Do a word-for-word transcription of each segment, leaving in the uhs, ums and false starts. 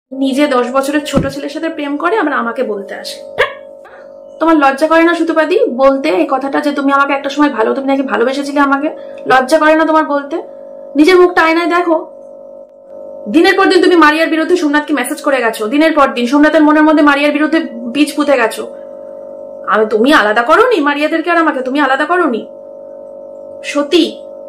নিজে দশ বছরের ছোট ছেলের সাথে প্রেম করে আবার আমাকে বলতে আসে। তোমার লজ্জা করে না সুতপাদি বলতে এই কথাটা যে তুমি আমাকে একটা সময় ভালো, তুমি নাকি ভালোবেসেছিলে আমাকে? লজ্জা করে না তোমার বলতে? নিজের মুখটা আয়নায় দেখো। দিনের পর দিন তুমি মারিয়ার বিরুদ্ধে সোমনাথকে মেসেজ করে গেছো, দিনের পর দিন সোমনাথের মনের মধ্যে মারিয়ার বিরুদ্ধে বীজ পুঁতে গেছো। আমি তুমি আলাদা করোনি মারিয়াদেরকে আর আমাকে? তুমি আলাদা করোনি সত্যি?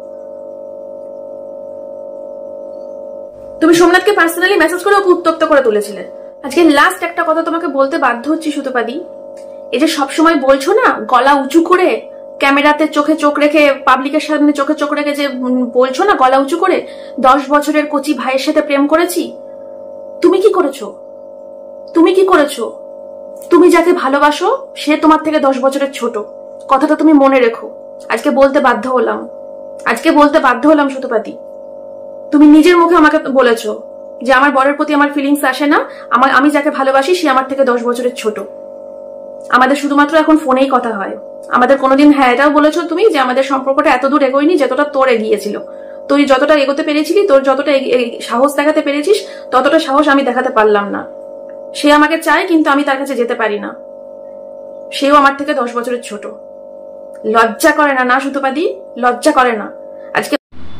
তুমি সোমনাথকে পার্সোনালি মেসেজ করে ওকে উত্তপ্ত করে তুলেছিলে। আজকে লাস্ট একটা কথা তোমাকে বলতে বাধ্য হচ্ছি সুতপাদি, এই যে সবসময় বলছো না গলা উঁচু করে ক্যামেরাতে চোখে চোখ রেখে, পাবলিকের সামনে চোখে চোখ রেখে যে বলছো না গলা উঁচু করে দশ বছরের কচি ভাইয়ের সাথে প্রেম করেছি, তুমি কি করেছো? তুমি কি করেছো? তুমি যাকে ভালোবাসো সে তোমার থেকে দশ বছরের ছোট, কথাটা তুমি মনে রেখো। আজকে বলতে বাধ্য হলাম, আজকে বলতে বাধ্য হলাম সুতপাদি। তুমি নিজের মুখে আমাকে বলেছো যে আমার বরের প্রতি আমার ফিলিংস আসে না, আমার আমি যাকে ভালোবাসি সে আমার থেকে দশ বছরের ছোট। আমাদের শুধুমাত্র এখন ফোনেই কথা হয়। আমাদের কোনোদিন, হ্যাঁ এটাও বলেছো তুমি যে আমাদের সম্পর্কটা এত দূর এগোয়নি যতটা তোর এগিয়েছিল। তুই যতটা এগোতে পেরেছিলি, তোর যতটা সাহস দেখাতে পেরেছিস, ততটা সাহস আমি দেখাতে পারলাম না। সে আমাকে চায় কিন্তু আমি তার কাছে যেতে পারি না। সেও আমার থেকে দশ বছরের ছোট। লজ্জা করে না না সুতপাদি? লজ্জা করে না? আজকে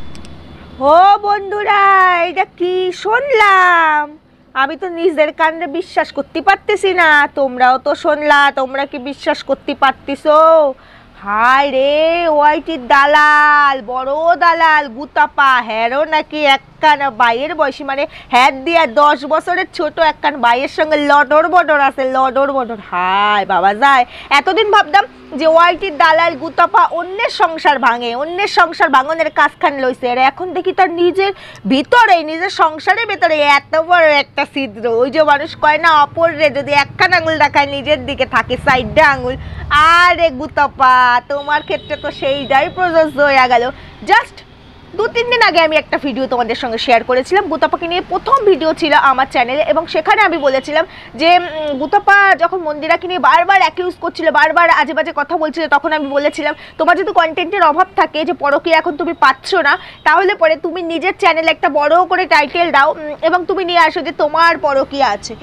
ও বন্ধুরা, এটা কি শুনলাম? আমি তো নিজের কানে বিশ্বাস করতে পারতেছি না। তোমরাও তো শুনলা, তোমরা কি বিশ্বাস করতে পারতেছো? হায় রে, ওয়াইটির দালাল, বড় দালাল গুতাপা, হ্যারো নাকি একখান বাইয়ের বয়সী, মানে হ্যাঁ দিয়া দশ বছরের ছোট একখান বাইয়ের সঙ্গে লডর বডর আছে, লডর বডর। হায় বাবা যায়, এতদিন ভাবতাম যে ওয়াইটির দালাল গুতাপা অন্যের সংসার ভাঙে, অন্যের সংসার ভাঙনের কাজখান লইছে, আর এখন দেখি তার নিজের ভিতরে, নিজের সংসারের ভেতরে এত বড় একটা ছিদ্র। ওই যে মানুষ কয় না, অপর রে যদি একখান আঙুল দেখায় নিজের দিকে থাকে সাইডটা আঙুল। আরে গুতাপা, তোমার ক্ষেত্রে তো সেইটাই প্রযোজ্য হয়ে গেল। জাস্ট দু তিন দিন আগে আমি একটা ভিডিও তোমাদের সঙ্গে শেয়ার করেছিলাম, গুতাপাকে নিয়ে প্রথম ভিডিও ছিল আমার চ্যানেলে, এবং সেখানে আমি বলেছিলাম যে গুতাপা যখন মন্দিরাকে নিয়ে বারবার অ্যাকিউজ করছিল, বারবার আজে বাজে কথা বলছিল, তখন আমি বলেছিলাম তোমার যদি কন্টেন্টের অভাব থাকে, যে পরকীয়া এখন তুমি পাচ্ছ না, তাহলে পরে তুমি নিজের চ্যানেলে একটা বড় করে টাইটেল দাও এবং তুমি নিয়ে আসো যে তোমার পরকীয়া আছে।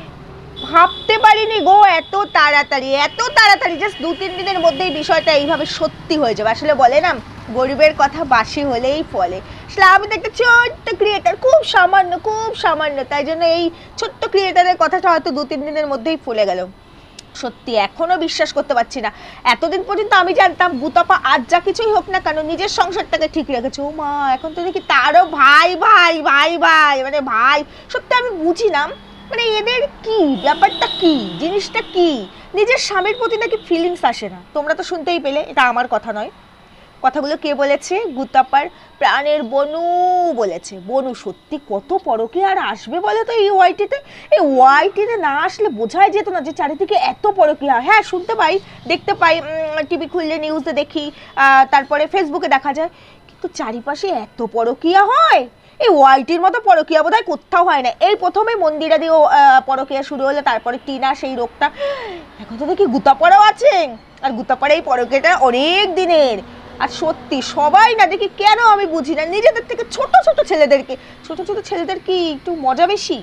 ভাবতে পারিনি গো এত তাড়াতাড়ি, এত তাড়াতাড়ি জাস্ট দু তিন দিনের মধ্যেই বিষয়টা এইভাবে সত্যি হয়ে যাবে। আসলে বলে না, গরিবের কথা বাসি হলেই ফলে। আসলে আমি তো একটা ছোট্ট ক্রিয়েটার, খুব সামান্য, খুব সামান্য, তাই জন্য এই ছোট্ট ক্রিয়েটারের কথাটা হয়তো দু তিন দিনের মধ্যেই ফুলে গেল। সত্যি এখনো বিশ্বাস করতে পারছি না। এতদিন পর্যন্ত আমি জানতাম গুতাপা আজ যা কিছুই হোক না কেন নিজের সংসারটাকে ঠিক রেখেছে। ও মা, এখন তো দেখি তারও ভাই ভাই ভাই ভাই মানে ভাই। সত্যি আমি বুঝি না, মানে এদের কি ব্যাপারটা, কি জিনিসটা কি, নিজের স্বামীর প্রতি নাকি ফিলিংস আসে না। তোমরা তো শুনতেই পেলে, এটা আমার কথা নয়। কথাগুলো কে বলেছে? গুতাপার প্রাণের বনু বলেছে। বনু সত্যি কত পরকে আর আসবে বলে তো এই ওয়াইটিতে? এই ওয়াইটিতে না আসলে বোঝাই যেত না যে চারিদিকে এত পরকীয়া। হ্যাঁ শুনতে পাই, দেখতে পাই, টিভি খুললে নিউজে দেখি, তারপরে ফেসবুকে দেখা যায়, কিন্তু চারিপাশে এত পরকীয়া হয়, এই ওয়াইটির মতো পরকীয়া বোধহয় কোথাও হয় না। এই প্রথমে মন্দিরা দিয়েও পরকীয়া শুরু হলো, তারপরে টিনা সেই রোগটা, এখন তো দেখি গুতাপাড়াও আছে। আর গুতাপাড়া এই পরকীয়াটা অনেক দিনের। আর সত্যি সবাই না দেখি, কেন আমি বুঝি না, নিজেদের থেকে ছোট ছোট ছেলেদেরকে, ছোট ছোট ছেলেদের কি একটু মজা বেশি?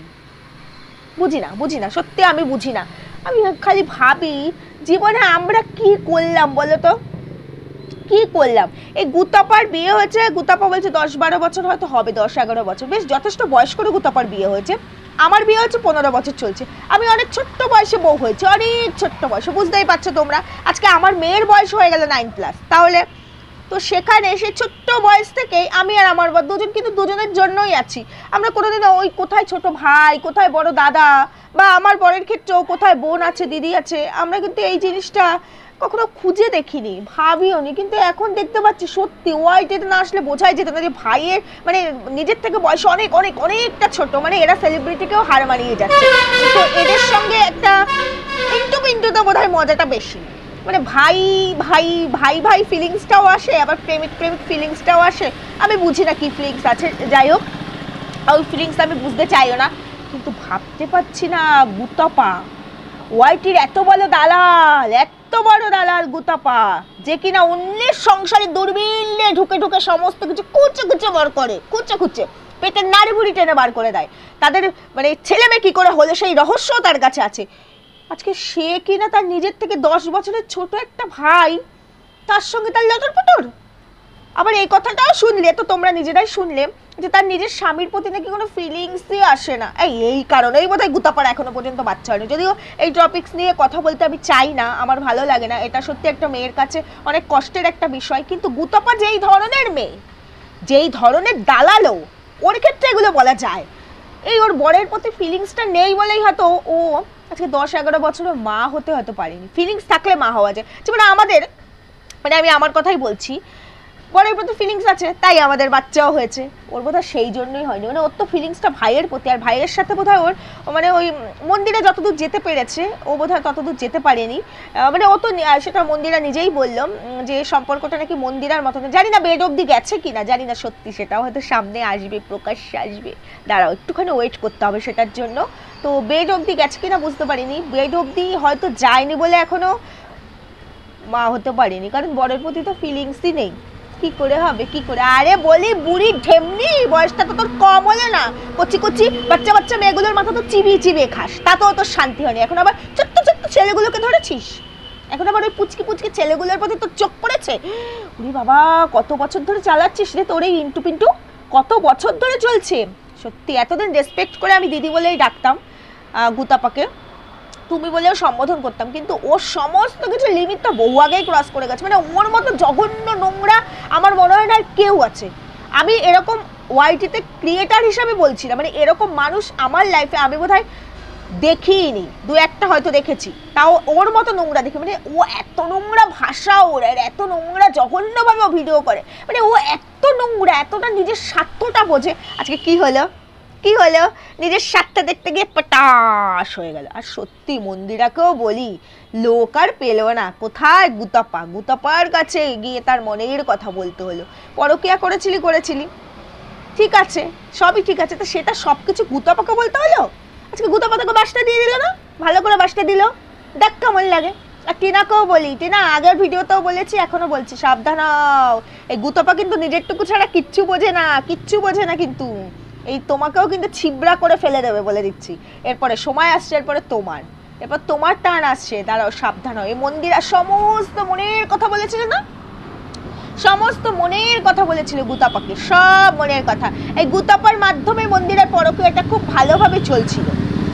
বুঝি না, বুঝি না, সত্যি আমি বুঝি না। আমি খালি ভাবি জীবনে আমরা কি করলাম বলো তো, কি করলাম? এই গুতাপার বিয়ে হয়েছে, গুতাপা বলছে দশ বারো বছর হয়তো হবে, দশ এগারো বছর, বেশ যথেষ্ট বয়স করে গুতাপার বিয়ে হয়েছে। আমার বিয়ে হচ্ছে পনেরো বছর চলছে। আমি অনেক ছোট্ট বয়সে বউ হয়েছে, অনেক ছোট্ট বয়সে, বুঝতেই পারছো তোমরা। আজকে আমার মেয়ের বয়স হয়ে গেল নাইন প্লাস। তাহলে তো সেখানে সেই ছোট্ট বয়স থেকেই আমি আর আমার বর দুজন কিন্তু দুজনের জন্যই আছি। আমরা কোনোদিন ওই কোথায় ছোট ভাই, কোথায় বড় দাদা, বা আমার বরের ক্ষেত্রেও কোথায় বোন আছে, দিদি আছে, আমরা কিন্তু এই জিনিসটা কখনো খুঁজে দেখিনি, ভাবিও নি। কিন্তু এখন দেখতে পাচ্ছি সত্যি ওয়াইটিতে না আসলে বোঝাই যেত না যে ভাইয়ের মানে নিজের থেকে বয়স অনেক অনেক অনেকটা ছোট, মানে এরা সেলিব্রিটিকেও হার মানিয়ে যাচ্ছে। তো এদের সঙ্গে একটা ইন্টু পিন্টুতে বোধহয় মজাটা বেশি, মানে ভাই ভাই ভাই ভাই ফিলিংসটাও আসে, আবার প্রেমিক প্রেমিক ফিলিংসটাও আসে। আমি বুঝি না কি ফিলিংস আছে, যাই হোক ওই ফিলিংস আমি বুঝতে চাইও না। কিন্তু ভাবতে পারছি না গুতাপা ওয়াইটির এত বড় দালাল, এত বড় দালাল গুতাপা, যে কিনা অন্যের সংসারে দূরবীনে ঢুকে ঢুকে সমস্ত কিছু কুচে কুচে বার করে, কুচে কুচে। পেটের নাড়ি বুড়ি টেনে বার করে দেয়, তাদের মানে ছেলে মেয়ে কি করে হলো সেই রহস্য তার কাছে আছে। আজকে সে কিনা তার নিজের থেকে দশ বছরের ছোট একটা ভাই, তার সঙ্গে তার লটর পটর। আবার এই কথাটাও শুনলে তো তোমরা নিজেরাই শুনলে যে তার নিজের স্বামীর প্রতি নাকি কোনো ফিলিংসই আসে না। এই এই কারণেই বোধহয় গুতাপাড়া এখনো পর্যন্ত বাচ্চা হয়নি। যদিও এই টপিকস নিয়ে কথা বলতে আমি চাই না, আমার ভালো লাগে না, এটা সত্যি একটা মেয়ের কাছে অনেক কষ্টের একটা বিষয়। কিন্তু গুতাপা যেই ধরনের মেয়ে, যেই ধরনের দালালো, ওর ক্ষেত্রে এগুলো বলা যায়। এই ওর বরের প্রতি ফিলিংসটা নেই বলেই হয়তো ও আজকে দশ এগারো বছরের মা হতে হয়তো পারেনি। ফিলিংস থাকলে মা হওয়া যায়, যেমন আমাদের, মানে আমি আমার কথাই বলছি, বরের প্রতি ফিলিংস আছে তাই আমাদের বাচ্চাও হয়েছে। ওর বোধহয় সেই জন্যই হয়নি, মানে ওর তো ফিলিংসটা ভাইয়ের প্রতি, আর ভাইয়ের সাথে বোধহয় ওর মানে ওই মন্দিরে যতদূর যেতে পেরেছে ও বোধহয় ততদূর যেতে পারেনি। মানে ও তো সেটা মন্দিরা নিজেই বলল যে সম্পর্কটা নাকি মন্দিরার মতো, জানি না বেড অবধি গেছে কিনা, জানি না সত্যি, সেটাও হয়তো সামনে আসবে, প্রকাশ্যে আসবে, দাঁড়াও একটুখানি ওয়েট করতে হবে সেটার জন্য। তো বেড অবধি গেছে কিনা বুঝতে পারিনি, বেড অবধি হয়তো যায়নি বলে এখনো মা হতে পারেনি, কারণ বরের প্রতি তো ফিলিংসই নেই। কি করে হবে, কি করে? আরে বলি বুড়ি ঢেমনি, বয়সটা তো তোর কম হলে না, কচি কচি বাচ্চা বাচ্চা মেয়েগুলোর মাথা তো চিবিয়ে চিবিয়ে খাস, তাতেও তোর শান্তি হয়নি। এখন আবার ছোট্ট ছোট্ট ছেলেগুলোকে ধরেছিস, এখন আবার ওই পুচকি পুচকি ছেলেগুলোর প্রতি তোর চোখ পড়েছে। উরি বাবা, কত বছর ধরে চালাচ্ছিস রে তোর এই ইন্টু পিন্টু, কত বছর ধরে চলছে। সত্যি এতদিন রেসপেক্ট করে আমি দিদি বলেই ডাকতাম গুতাপাকে, তুমি বলেও সম্বোধন করতাম, কিন্তু ওর সমস্ত কিছু লিমিট তো বহু আগেই ক্রস করে গেছে। মানে ওর মতো জঘন্য নোংরা আমার মনে হয় না আর কেউ আছে। আমি এরকম ওয়াইটিতে ক্রিয়েটার হিসাবে বলছি না, মানে এরকম মানুষ আমার লাইফে আমি বোধহয় দেখিনি, দু একটা হয়তো দেখেছি, তাও ওর মতো নোংরা দেখি। মানে ও এত নোংরা ভাষা, ওর এত নোংরা জঘন্যভাবে ও ভিডিও করে, মানে ও এত নোংরা, এতটা নিজের স্বার্থটা বোঝে। আজকে কি হলো, কি হলো, নিজের স্বার্থ দেখতে গিয়ে পটাশ হয়ে গেল। আর সত্যি মন্দিরাকেও বলি, লোক আর পেল না, কোথায় গুতাপা, গুতাপার কাছে গিয়ে তার মনের কথা বলতে হলো। পরকিয়া করেছিলি করেছিলি ঠিক আছে, সবই ঠিক আছে, তো সেটা সব কিছু গুতাপাকে বলতে হলো? আজকে গুতাপা তোকে বাসটা দিয়ে দিল না, ভালো করে বাসটা দিল, দেখ কেমন লাগে। আর টিনাকেও বলি, টিনা আগের ভিডিওতেও বলেছি এখনো বলছি, সাবধান হও, এই গুতাপা কিন্তু নিজেরটুকু ছাড়া কিচ্ছু বোঝে না, কিচ্ছু বোঝে না, কিন্তু এই তোমাকেও কিন্তু ছিবড়া করে ফেলে দেবে বলে দিচ্ছি। এরপরে সময় আসছে, এরপরে তোমার, এরপর তোমার টান আসছে, দাঁড়াও সাবধান হয়। এই মন্দিরা সমস্ত মনের কথা বলেছিল না, সমস্ত মনের কথা বলেছিল গুতাপাকে, সব মনের কথা। এই গুতাপার মাধ্যমে মন্দিরের পরকীয়াটা খুব ভালোভাবে চলছিল,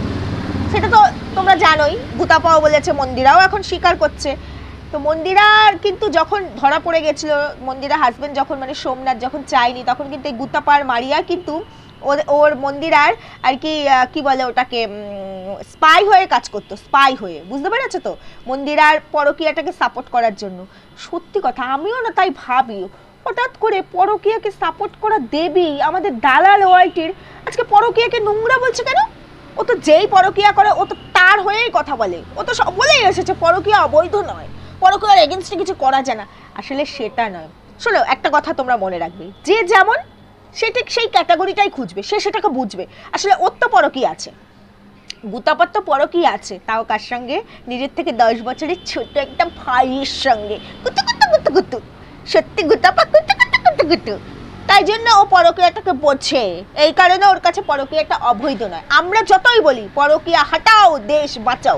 সেটা তো তোমরা জানোই, গুতাপাও বলেছে, মন্দিরাও এখন স্বীকার করছে। তো মন্দিরার কিন্তু যখন ধরা পড়ে গেছিল, মন্দিরা হাজবেন্ড যখন মানে সোমনাথ যখন চায়নি, তখন কিন্তু এই গুতাপার মারিয়া কিন্তু ওর ওর মন্দিরার আর কি কি বলে ওটাকে স্পাই হয়ে কাজ করতো, স্পাই হয়ে, বুঝতে পেরেছো তো, মন্দিরার পরকীয়াটাকে সাপোর্ট করার জন্য। সত্যি কথা, আমিও না তাই ভাবি, হঠাৎ করে পরকীয়াকে সাপোর্ট করা দেবী আমাদের দালাল ওয়াইটির আজকে পরকীয়াকে নোংরা বলছে কেন? ও তো যেই পরকীয়া করে ও তো তার হয়েই কথা বলে, ও তো সব বলেই এসেছে পরকীয়া অবৈধ নয়, পরকীয়ার এগেনস্টে কিছু করা যায় না। আসলে সেটা নয়। শোনো, একটা কথা তোমরা মনে রাখবে, যে যেমন সে ঠিক সেই ক্যাটাগরিটাই খুঁজবে, সে সেটাকে বুঝবে। আসলে ওর তো পরকীয়া আছে, গুতাপার তো পরকীয়া আছে, তাও কার সঙ্গে? নিজের থেকে দশ বছরের ছোট একটা ভাইয়ের সঙ্গে, কুতু কুতু কুতু কুতু, সত্যি গুতাপা কুতু কুতু কুতু কুতু। তাই জন্য ও পরকীয়াটাকে বোঝে, এই কারণে ওর কাছে পরকীয়াটা অবৈধ নয়। আমরা যতই বলি পরকীয়া হাটাও, দেশ বাঁচাও,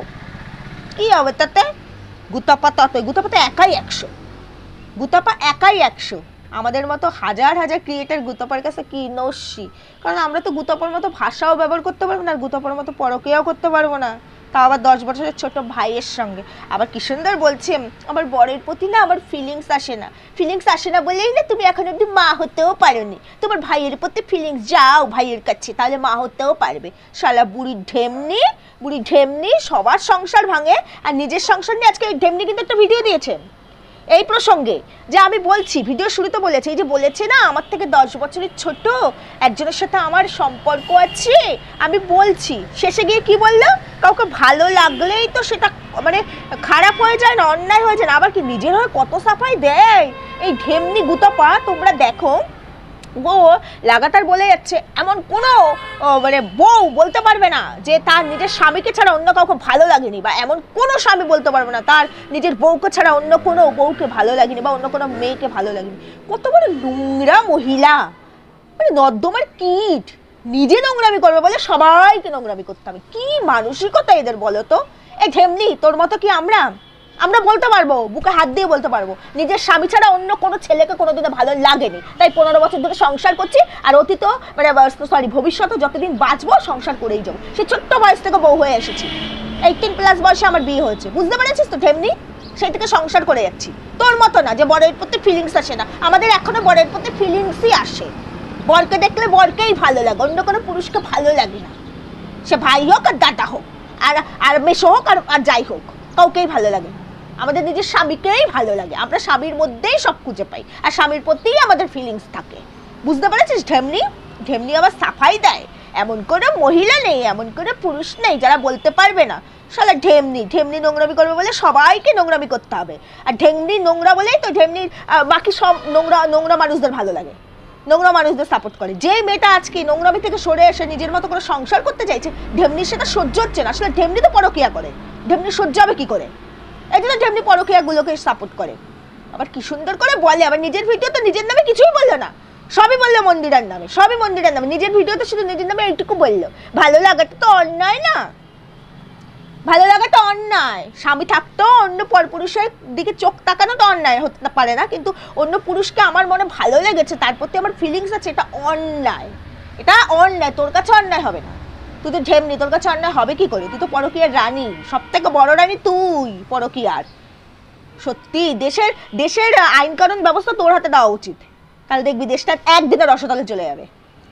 কি হবে তাতে? গুতাপা ততই, গুতাপা তো একাই একশো, গুতাপা একাই একশো। আমাদের মতো হাজার হাজার ক্রিয়েটার গুতাপার কাছে কি নস্যি, কারণ আমরা তো গুতাপার মতো ভাষাও ব্যবহার করতে পারবো না, আর গুতাপার মতো পরকীয়াও করতে পারবো না, তাও আবার দশ বছরের ছোট ভাইয়ের সঙ্গে। আবার কি সুন্দর বলছে, আমার বরের প্রতি না আমার ফিলিংস আসে না, ফিলিংস আসে না বলেই না তুমি এখন অব্দি মা হতেও পারোনি, তোমার ভাইয়ের প্রতি ফিলিংস, যাও ভাইয়ের কাছে, তাহলে মা হতেও পারবে। শালা বুড়ি ঢেমনি, বুড়ি ঢেমনি সবার সংসার ভাঙে, আর নিজের সংসার নিয়ে আজকে ঢেমনি কিন্তু একটা ভিডিও দিয়েছেন এই প্রসঙ্গে, যে আমি বলছি ভিডিও শুরুতে বলেছি, এই যে বলেছে না আমার থেকে দশ বছরের ছোট একজনের সাথে আমার সম্পর্ক আছে, আমি বলছি, শেষে গিয়ে কি বললো, কাউকে ভালো লাগলেই তো সেটা মানে খারাপ হয়ে যায় না, অন্যায় হয়ে যায় না, আবার কি নিজের হয়ে কত সাফাই দেয় এই ঢেমনি গুতাপা। তোমরা দেখো, ও লাগাতার বলে যাচ্ছে এমন কোনো মানে বউ বলতে পারবে না যে তার নিজের স্বামীকে ছাড়া অন্য কাউকে ভালো লাগেনি, বা এমন কোনো স্বামী বলতে পারবে না তার নিজের বউকে ছাড়া অন্য কোনো বউকে ভালো লাগেনি, বা অন্য কোনো মেয়েকে ভালো লাগেনি। কত বড় নোংরা মহিলা, মানে নর্দমার কীট, নিজে নোংরামি করবে বলে সবাইকে নোংরামি করতে হবে। কি মানসিকতা এদের বলো তো? এই ঢেমনি, তোর মতো কি আমরা আমরা বলতে পারবো, বুকে হাত দিয়ে বলতে পারবো নিজের স্বামী ছাড়া অন্য কোনো ছেলেকে কোনোদিনও ভালো লাগেনি, তাই পনেরো বছর ধরে সংসার করছি, আর অতীত মানে সরি ভবিষ্যতে যতদিন বাঁচবো সংসার করেই যাবো। সে ছোট্ট বয়স থেকে বউ হয়ে এসেছি, এইটিন প্লাস বয়সে আমার বিয়ে হয়েছে, বুঝতে পেরেছিস তো ঢেমনি? সেই থেকে সংসার করে যাচ্ছি। তোর মতো না যে বরের প্রতি ফিলিংস আসে না, আমাদের এখনো বরের প্রতি ফিলিংসই আসে। বরকে দেখলে বরকেই ভালো লাগে, অন্য কোনো পুরুষকে ভালো লাগে না, সে ভাই হোক আর দাদা হোক আর আর মেশো হোক আর আর যাই হোক, কাউকেই ভালো লাগে না। আমাদের নিজের স্বামীকেই ভালো লাগে, আমরা স্বামীর মধ্যেই সব খুঁজে পাই, আর স্বামীর প্রতিই আমাদের ফিলিংস থাকে, বুঝতে পেরেছিস ঢেমনি? ঢেমনি আবার সাফাই দেয়, এমন করে মহিলা নেই, এমন করে পুরুষ নেই যারা বলতে পারবে না শালা ঢেমনি ঢেমনি নোংরামি করবে বলে সবাইকে নোংরামি করতে হবে। আর ঢেমনি নোংরা বলেই তো ঢেমনির বাকি সব নোংরা নোংরা মানুষদের ভালো লাগে, নোংরা মানুষদের সাপোর্ট করে। যে মেয়েটা আজকে নোংরামি থেকে সরে এসে নিজের মতো করে সংসার করতে চাইছে, ঢেমনি সেটা সহ্য হচ্ছে না। আসলে ঢেমনি তো পরকীয়া করে, ঢেমনি সহ্য হবে কি করে? এই জন্য ঢেমনি পরকীয়াগুলোকে সাপোর্ট করে। আবার কি সুন্দর করে বলে, আবার নিজের ভিডিও তো নিজের নামে কিছুই বললো না, সবই বললো মন্দিরের নামে, সবই মন্দিরের নামে। নিজের ভিডিওতে শুধু নিজের নামে এইটুকু বললো। ভালো লাগাটা তো অন্যায় না, ভালো লাগাটা অন্যায়। স্বামী থাকতো অন্য পরপুরুষের দিকে চোখ তাকানো তো অন্যায় হতে পারে না, কিন্তু অন্য পুরুষকে আমার মনে ভালো লেগেছে, তার প্রতি আমার ফিলিংস আছে, এটা অন্যায়, এটা অন্যায়। তোর কাছে অন্যায় হবে না, তুই তো ঢেমনি, তোর কাছে অন্যায় হবে কি করে? তুই তো পরকীয়ার রানী, সব থেকে বড় রানী তুই পরকীয়ার। সত্যি দেশের দেশের আইন কানুন ব্যবস্থা তোর হাতে দেওয়া উচিত, কাল দেখবি দেশটা একদিনে রসতলে চলে যাবে।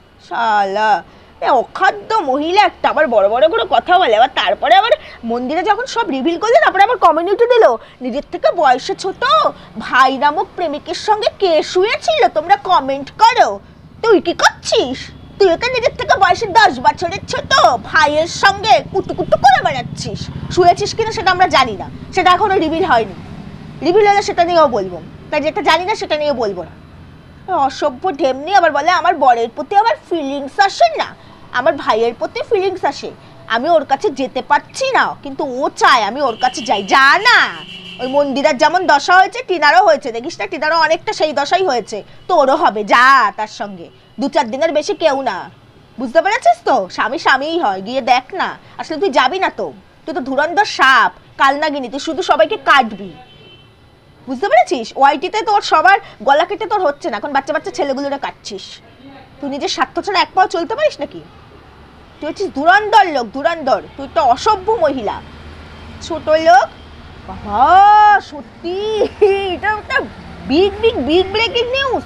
শালা অখাদ্য মহিলা একটা, আবার বড় বড় করে কথা বলে, আবার তারপরে আবার মন্দিরে যখন সব রিভিল করলে তারপরে আবার কমিউনিটি দিল, নিজের থেকে বয়সে ছোট ভাই নামক প্রেমিকের সঙ্গে কে শুয়েছিল তোমরা কমেন্ট করো। তুই কি করছিস? তুই তো নিজের থেকে বয়সে দশ বছরের ছোট ভাইয়ের সঙ্গে কুটু কুটু করে বেড়াচ্ছিস, শুয়েছিস কিনা সেটা আমরা জানি না, সেটা এখনো রিভিল হয়নি, রিভিল হলে সেটা নিয়েও বলবো, তাই যেটা জানি না সেটা নিয়ে বলবো না। অসভ্য ঢেমনি আবার বলে আমার বরের প্রতি আমার ফিলিংস আসে না, আমার ভাইয়ের প্রতি ফিলিংস আসে, আমি ওর কাছে যেতে পারছি না, কিন্তু ও চায় আমি ওর কাছে যাই। যা না, ওই মন্দিরের যেমন দশা হয়েছে টিনারও হয়েছে, দেখিস না টিনারও অনেকটা সেই দশাই হয়েছে, তোরও হবে, যা তার সঙ্গে, দু চার দিনের বেশি কেউ না, বুঝতে পেরেছিস তো? স্বামী স্বামীই হয়, গিয়ে দেখ না। আসলে তুই যাবি না তো, তুই তো ধুরন্ধর সাপ, কালনাগিনী, তুই শুধু সবাইকে কাটবি, বুঝতে পেরেছিস? ওয়াইটিতে তোর সবার গলা কেটে তোর হচ্ছে না, এখন বাচ্চা বাচ্চা ছেলেগুলোরা কাটছিস। তুই নিজের স্বার্থ ছাড়া এক পাও চলতে পারিস নাকি? তুই হচ্ছিস ধুরন্ধর লোক, ধুরন্ধর, তুই তো অসভ্য মহিলা, ছোট লোক। বাবা সত্যি এটা একটা big big big breaking news,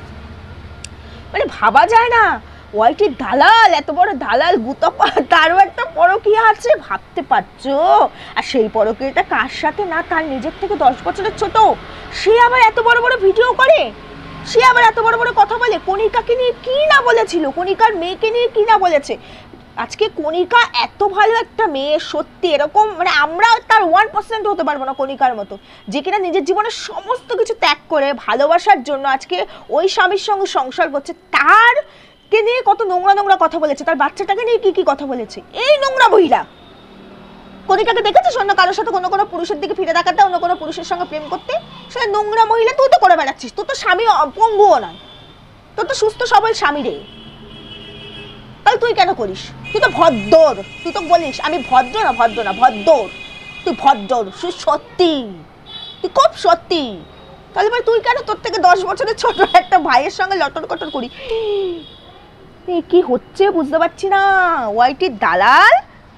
মানে ভাবা যায় না। ওয়াইটির দালাল, এত বড় দালাল গুতপা, তারও একটা পরকীয়া আছে, ভাবতে পারছো? আর সেই পরকীয়াটা কার সাথে না, তার নিজের থেকে দশ বছরের ছোট, সে আবার এত বড় বড় ভিডিও করে, সে আবার এত বড় বড় কথা বলে। কণিকাকে নিয়ে কি না বলেছিল, কণিকার মেয়েকে নিয়ে কি না বলেছে। আজকে কণিকা এত ভালো একটা মেয়ে, সত্যি এরকম মানে আমরা তার ওয়ান পার্সেন্ট হতে পারবো না কণিকার মতো, যে কিনা নিজের জীবনের সমস্ত কিছু ত্যাগ করে ভালোবাসার জন্য আজকে ওই স্বামীর সঙ্গে সংসার করছে। তার কে নিয়ে কত নোংরা নোংরা কথা বলেছে, তার বাচ্চাটাকে নিয়ে কি কি কথা বলেছে এই নোংরা মহিলা। কণিকাকে দেখেছিস অন্য কারোর সাথে কোনো কোনো পুরুষের দিকে ফিরে তাকাতে, অন্য কোনো পুরুষের সঙ্গে প্রেম করতে? সেটা নোংরা মহিলা তুই তো করে বেড়াচ্ছিস, তোর তো স্বামী পঙ্গুও নয়, তোর তো সুস্থ সবল স্বামী রে, তাহলে তুই কেন করিস? তুই তো ভদ্দর, তুই তো বলিস আমি ভদ্র না, ভদ্র না ভদ্দর, তুই ভদ্দর, সত্যি তুই খুব সত্যি। তাহলে ভাই তুই কেন তোর থেকে দশ বছরের ছোট একটা ভাইয়ের সঙ্গে লটর কটর করি? কি হচ্ছে বুঝতে পারছি না। ওয়াইটির দালাল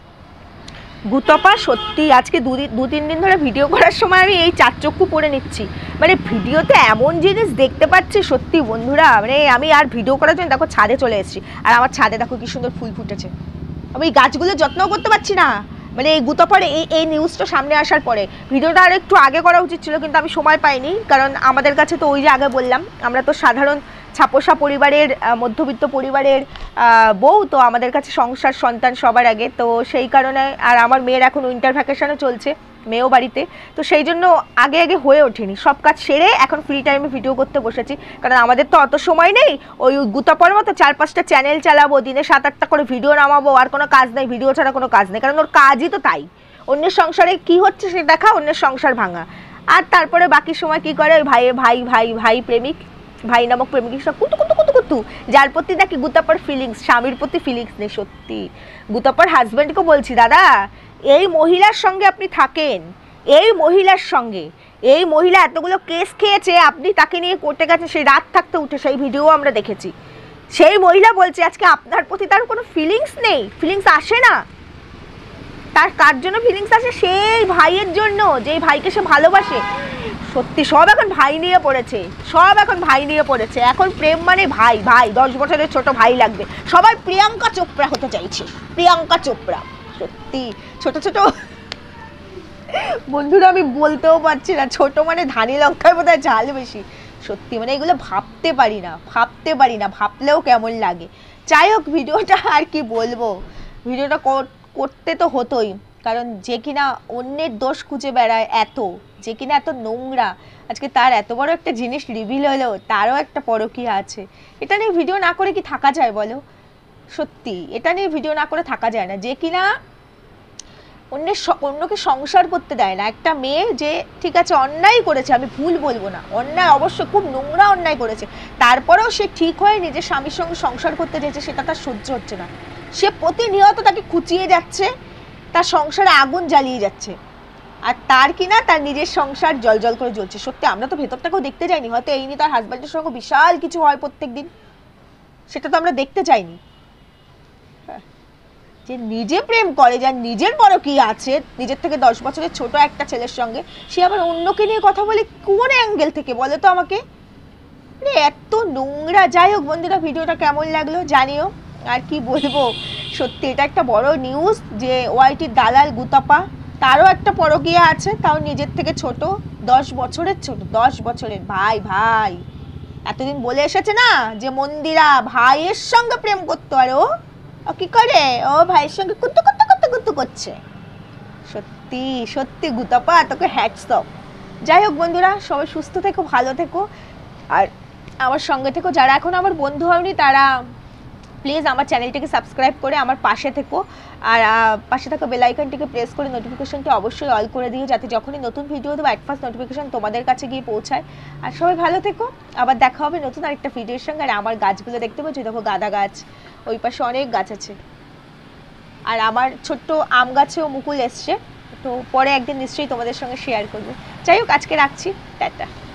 গুতপা, সত্যি আজকে দু তিন দিন ধরে ভিডিও করার সময় আমি এই চার চক্ষু পড়ে নিচ্ছি, মানে ভিডিওতে এমন জিনিস দেখতে পাচ্ছি সত্যি বন্ধুরা, মানে আমি আর ভিডিও করার জন্য দেখো ছাদে চলে এসেছি, আর আমার ছাদে দেখো কি সুন্দর ফুল ফুটেছে, আমি এই গাছগুলো যত্নও করতে পারছি না। মানে এই গুতপার এই এই নিউজটা সামনে আসার পরে ভিডিওটা আর একটু আগে করা উচিত ছিল, কিন্তু আমি সময় পাইনি, কারণ আমাদের কাছে তো ওই যে আগে বললাম আমরা তো সাধারণ ছাপোষা পরিবারের মধ্যবিত্ত পরিবারের বউ, তো আমাদের কাছে সংসার সন্তান সবার আগে, তো সেই কারণে আর আমার মেয়ের এখন উইন্টার ভ্যাকেশনও চলছে, মেয়েও বাড়িতে, তো সেই জন্য আগে আগে হয়ে ওঠেনি, সব কাজ সেরে এখন ফ্রি টাইমে ভিডিও করতে বসেছি, কারণ আমাদের তো অত সময় নেই। ওই গুতাপর মতো চার পাঁচটা চ্যানেল চালাবো, দিনে সাত আটটা করে ভিডিও নামাবো, আর কোনো কাজ নেই, ভিডিও ছাড়া কোনো কাজ নেই, কারণ ওর কাজই তো তাই, অন্যের সংসারে কি হচ্ছে সেটা দেখা, অন্যের সংসার ভাঙা, আর তারপরে বাকি সময় কি করে ওই ভাই ভাই ভাই ভাই প্রেমিক, ভাই নামক প্রেমিকা কুতু কুতু কুতু কুতু, যার প্রতি নাকি গুতাপার ফিলিংস, স্বামীর প্রতি ফিলিংস নেই। সত্যি গুতাপার হাজব্যান্ডকে বলছি, দাদা এই মহিলার সঙ্গে আপনি থাকেন, এই মহিলার সঙ্গে, এই মহিলা এতগুলো কেস খেয়েছে, আপনি তাকে নিয়ে কোর্টে গেছে, সেই রাত থাকতে উঠে, সেই ভিডিও আমরা দেখেছি। সেই মহিলা বলছে আজকে আপনার প্রতি তার কোনো ফিলিংস নেই, ফিলিংস আসে না। তার কার জন্য ফিলিংস আসে? সেই ভাইয়ের জন্য, যেই ভাইকে সে ভালোবাসে। সত্যি সব এখন ভাই নিয়ে পড়েছে, সব এখন ভাই নিয়ে পড়েছে। এখন প্রেম মানে ভাই, ভাই দশ বছরের ছোট ভাই লাগবে। সবাই প্রিয়াঙ্কা চোপড়া হতে চাইছে, প্রিয়াঙ্কা চোপড়া। সত্যি ছোট ছোট বন্ধুরা, আমি বলতেও পারছি না, ছোট মানে ধানি লঙ্কার বোধহয় ঝাল বেশি। সত্যি মানে এগুলো ভাবতে পারি না, ভাবতে পারি না, ভাবলেও কেমন লাগে। যাই হোক, ভিডিওটা আর কি বলবো, ভিডিওটা করতে তো হতোই, কারণ যে কিনা অন্যের দোষ খুঁজে বেড়ায় এত, যে কিনা এত নোংরা, আজকে তার এত বড় একটা জিনিস রিভিল হলো, তারও একটা পরকীয়া আছে। এটা নিয়ে ভিডিও না করে কি থাকা যায় বলো? সত্যি এটা নিয়ে ভিডিও না করে থাকা যায় না। যে কিনা অন্যের অন্যকে সংসার করতে দেয় না, একটা মেয়ে যে ঠিক আছে অন্যায় করেছে, আমি ভুল বলবো না, অন্যায় অবশ্য খুব নোংরা অন্যায় করেছে, তারপরেও সে ঠিক হয়ে নিজের স্বামীর সঙ্গে সংসার করতে চাইছে, সেটা তার সহ্য হচ্ছে না। সে প্রতিনিয়ত তাকে খুঁচিয়ে যাচ্ছে, তার সংসারে আগুন জ্বালিয়ে যাচ্ছে, আর তার কিনা তার নিজের সংসার জল জল করে জ্বলছে। সত্যি আমরা তো ভেতরটাকেও দেখতে যাইনি, হয়তো এই নিয়ে তার হাজব্যান্ডের সঙ্গে বিশাল কিছু হয় প্রত্যেক দিন, সেটা তো আমরা দেখতে চাইনি। যে নিজে প্রেম করে, যার নিজের বড় কি আছে, নিজের থেকে দশ বছরের ছোট একটা ছেলের সঙ্গে, সে আবার অন্যকে নিয়ে কথা বলে কোন অ্যাঙ্গেল থেকে বলো তো আমাকে? এত নোংরা। যাই হোক বন্ধুরা, ভিডিওটা কেমন লাগলো জানিও। আর কি বলবো, সত্যি এটা একটা বড় নিউজ যে ওয়াইটির দালাল গুতাপা, তারও একটা পরকীয়া আছে, তাও নিজের থেকে ছোট, দশ বছরের ছোট, দশ বছরের। ভাই ভাই এতদিন বলে এসেছে না যে মন্দিরা ভাইয়ের সঙ্গে প্রেম করতে পারে, ও কি করে, ও ভাইয়ের সঙ্গে কুত্তু কুত্তু কুত্তু কুত্তু করছে। সত্যি সত্যি গুতাপা, তোকে হ্যাটস অফ। যাই হোক বন্ধুরা, সবাই সুস্থ থেকো, ভালো থেকো, আর আমার সঙ্গে থেকো। যারা এখন আমার বন্ধু হয়নি তারা প্লিজ আমার চ্যানেলটিকে সাবস্ক্রাইব করে আমার পাশে থেকো, আর পাশে থাকা বেল আইকনটিকে প্রেস করে নোটিফিকেশনটি অবশ্যই অল করে দিও, যাতে যখনই নতুন ভিডিও দেবো এক ফার্স্ট নোটিফিকেশন তোমাদের কাছে গিয়ে পৌঁছায়। আর সবাই ভালো থেকো, আবার দেখা হবে নতুন আরেকটা ভিডিওর সঙ্গে। আর আমার গাছগুলো দেখতে পাচ্ছি, দেখো গাঁদা গাছ, ওই পাশে অনেক গাছ আছে, আর আমার ছোট্ট আম গাছেও মুকুল এসছে, তো পরে একদিন নিশ্চয়ই তোমাদের সঙ্গে শেয়ার করবো। যাই হোক, আজকে রাখছি, টাটা।